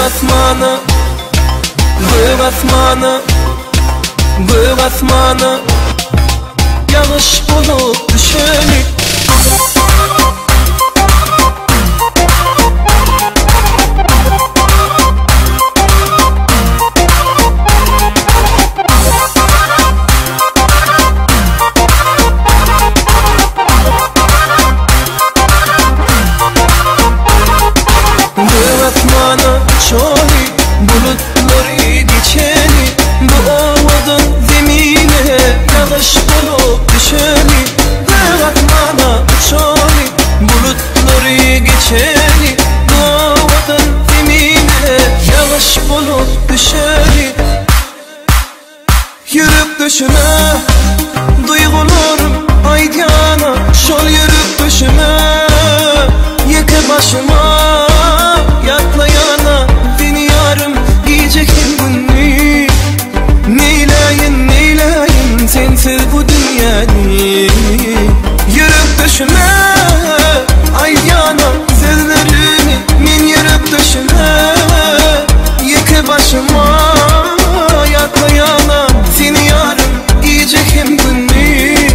asmanı, büyük asmanı, büyük asmanı yağış bulup düşeni. Şoli bulutları geçeni, bu ovadın zemine yağış bulup düşeni. Bırakmana şoli bulutları geçeni, bu ovadın zemine yağış bulup düşeni. Yürüp düşüme duygularım aydana, şol yürüp düşüme yıkı başıma yatlayana. Sensiz bu dünyayı yürüp düşüme ay yana sözlerini min yürüp düşüme yıkı başıma yatlayana. Seni yarım giyeceğim gündüz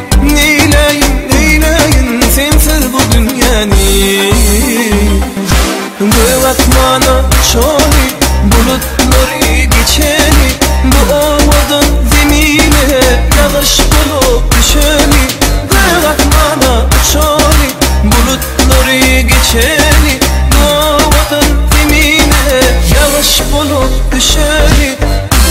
neyleyim sensiz bu dünyayı. Bu asmana şoli bulutları geçeni, bu ovadın zemine yağış bulup düşeni. Bırakmana şoli bulutları geçeni, bu ovadın zemine yağış bulup düşeni.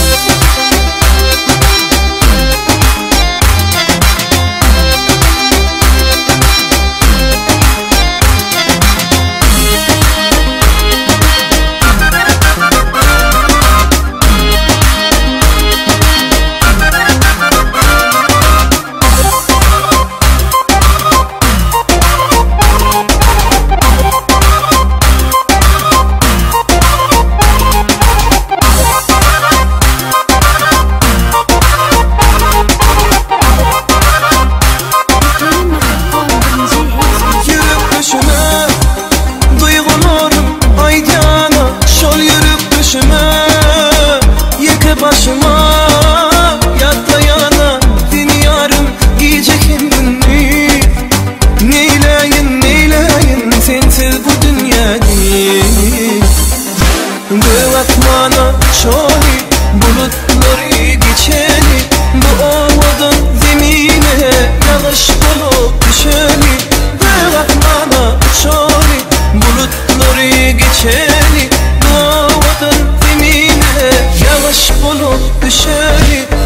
Başıma yatlayana seni yarım giyeceğim gündüz neyleyim sensiz bu dünyayı. Bu asmana şoli bulutları geçeni, bu ovadın zemine yağış bulup düşeni. Bu asmana şoli bulutları geçeni, bu ovadın zemine yağış bulup düşeni.